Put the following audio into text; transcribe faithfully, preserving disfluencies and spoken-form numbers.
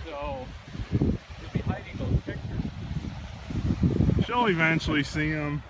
So you'll be hiding those pictures. She'll eventually see them.